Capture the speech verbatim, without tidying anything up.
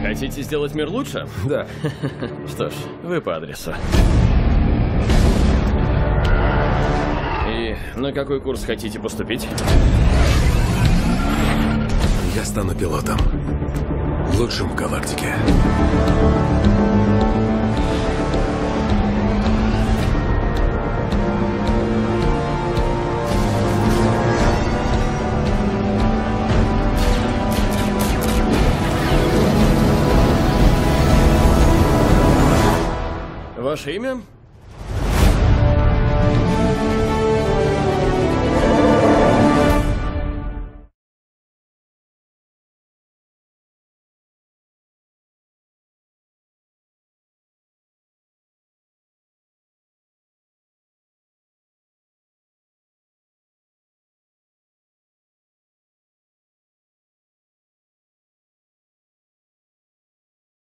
Хотите сделать мир лучше? Да. Что ж, вы по адресу. И на какой курс хотите поступить? Я стану пилотом. Лучшим в галактике. Ваше имя?